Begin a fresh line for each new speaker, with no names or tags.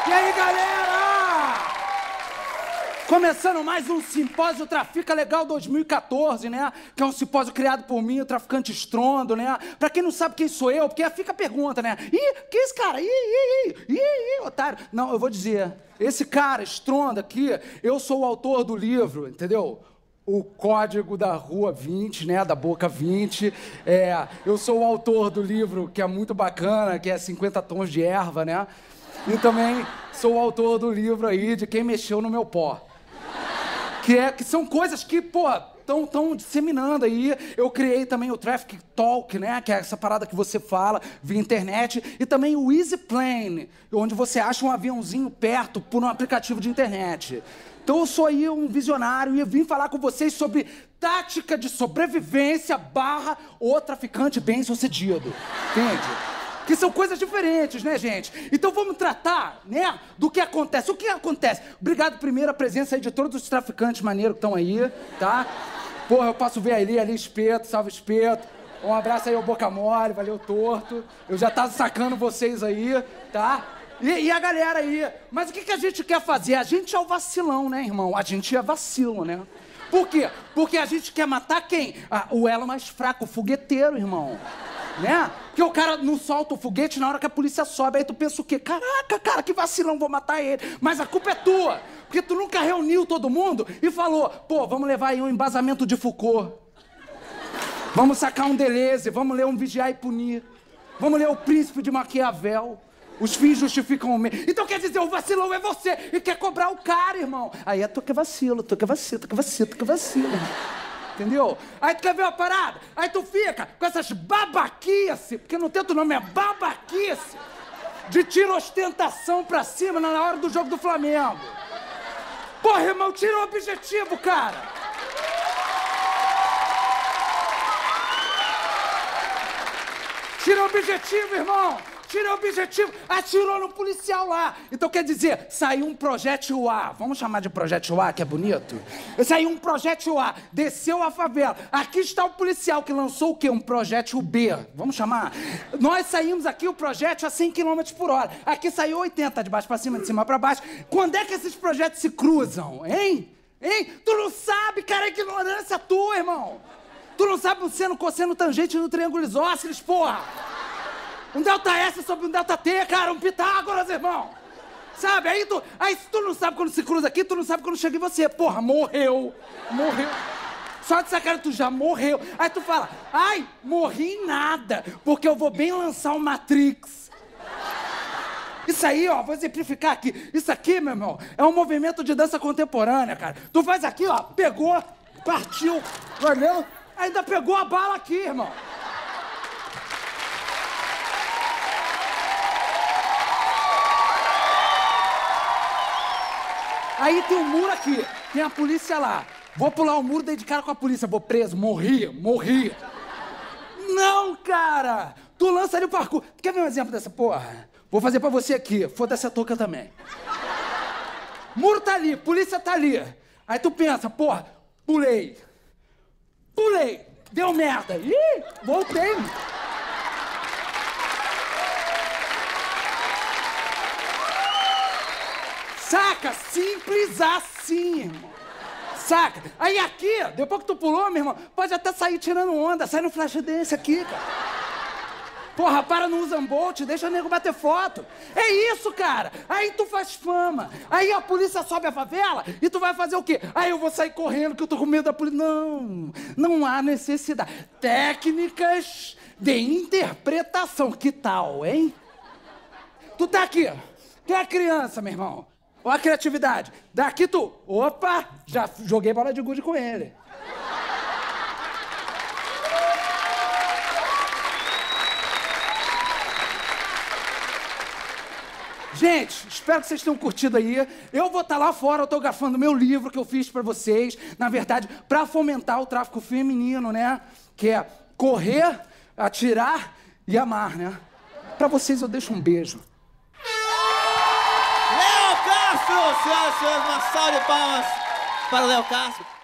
E aí, galera? Começando mais um Simpósio Trafica Legal 2014, né? Que é um simpósio criado por mim, o Traficante Estrondo, né? Pra quem não sabe quem sou eu, porque fica a pergunta, né? Ih, que é esse cara? Ih, otário. Não, eu vou dizer. Esse cara, Estrondo aqui, eu sou o autor do livro, entendeu? O Código da Rua 20, né? Da Boca 20. Eu sou o autor do livro, que é muito bacana, que é 50 Tons de Erva, né? E também sou o autor do livro aí de Quem Mexeu no Meu Pó. Que são coisas que, pô, estão disseminando aí. Eu criei também o Traffic Talk, né? Que é essa parada que você fala via internet. E também o Easy Plane, onde você acha um aviãozinho perto por um aplicativo de internet. Então eu sou aí um visionário e eu vim falar com vocês sobre tática de sobrevivência / o traficante bem-sucedido. Entende? Que são coisas diferentes, né, gente? Então vamos tratar, né, do que acontece. O que acontece? Obrigado, primeiro, a presença aí de todos os traficantes maneiros que estão aí, tá? Porra, eu posso ver ali Espeto, salve Espeto. Um abraço aí ao Boca Mole, valeu Torto. Eu já tava sacando vocês aí, tá? E a galera aí. Mas o que a gente quer fazer? A gente é o vacilão, né, irmão? A gente é vacilo, né? Por quê? Porque a gente quer matar quem? O elo mais fraco, o fogueteiro, irmão. Né? Porque o cara não solta o foguete na hora que a polícia sobe. Aí tu pensa o quê? Caraca, cara, que vacilão, vou matar ele. Mas a culpa é tua. Porque tu nunca reuniu todo mundo e falou, pô, vamos levar aí um embasamento de Foucault. Vamos sacar um Deleuze, vamos ler um Vigiar e Punir. Vamos ler o Príncipe de Maquiavel. Os fins justificam o meio. Então quer dizer, o vacilão é você e quer cobrar o cara, irmão. Aí é tu que é vacilo, tu que é vacilo, tu que é vacilo, tu que é vacilo. Entendeu? Aí tu quer ver uma parada? Aí tu fica com essas babaquice, porque no teu nome é babaquice, de tira ostentação pra cima na hora do jogo do Flamengo. Porra, irmão, tira o objetivo, cara. Tira o objetivo, irmão. Tira o objetivo. Atirou no policial lá. Então quer dizer, saiu um projétil A. Vamos chamar de projétil A, que é bonito? Saiu um projétil A, desceu a favela. Aqui está o policial que lançou o quê? Um projétil B. Vamos chamar? Nós saímos aqui o projétil a 100 km por hora. Aqui saiu 80, de baixo para cima, de cima para baixo. Quando é que esses projéteis se cruzam, hein? Hein? Tu não sabe, cara, é ignorância tua, irmão. Tu não sabe o seno, cosseno, tangente no triângulo isósceles, porra. Um delta S sobre um delta T, cara, um Pitágoras, irmão. Sabe? Aí se tu não sabe quando se cruza aqui, tu não sabe quando chega em você. Porra, morreu. Só de sacanagem, tu já morreu. Aí tu fala, ai, morri em nada, porque eu vou bem lançar o Matrix. Isso aí, ó, vou exemplificar aqui. Isso aqui, meu irmão, é um movimento de dança contemporânea, cara. Tu faz aqui, ó, pegou, partiu, valeu, ainda pegou a bala aqui, irmão. Aí tem um muro aqui, tem a polícia lá. Vou pular o muro, dei de cara com a polícia, vou preso, morri. Não, cara! Tu lança ali o parkour. Quer ver um exemplo dessa porra? Vou fazer pra você aqui, foda-se a touca também. Muro tá ali, polícia tá ali. Aí tu pensa, porra, pulei, deu merda. Ih, voltei. Saca? Simples assim, irmão. Saca? Aí aqui, depois que tu pulou, meu irmão, pode até sair tirando onda, sai no flash desse aqui, cara. Porra, para no Usain Bolt, deixa o nego bater foto. É isso, cara. Aí tu faz fama. Aí a polícia sobe a favela e tu vai fazer o quê? Aí eu vou sair correndo que eu tô com medo da polícia. Não há necessidade. Técnicas de interpretação. Que tal, hein? Tu tá aqui. Tu é a criança, meu irmão. Olha a criatividade. Daqui tu... Opa! Já joguei bola de gude com ele. Gente, espero que vocês tenham curtido aí. Eu vou estar lá fora autografando meu livro que eu fiz pra vocês. Na verdade, pra fomentar o tráfico feminino, né? Que é correr, atirar e amar, né? Pra vocês eu deixo um beijo.
Léo Castro, senhoras e senhores, uma salva de palmas para o Léo Castro.